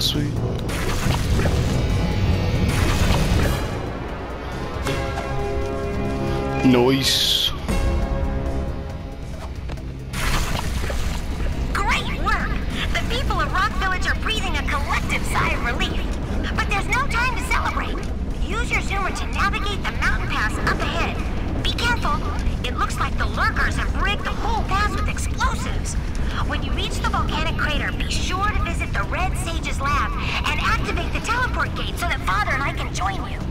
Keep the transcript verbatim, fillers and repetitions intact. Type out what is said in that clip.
sweet. Nice. Great work! The people of Rock Village are breathing a collective sigh of relief. But there's no time to celebrate. Use your zoomer to navigate the mountain pass up ahead. Be careful. It looks like the lurkers have rigged the whole pass with explosives. When you reach the volcanic crater, be sure to visit the Red Sage's lab and activate the teleport gate so that Father and I can join you.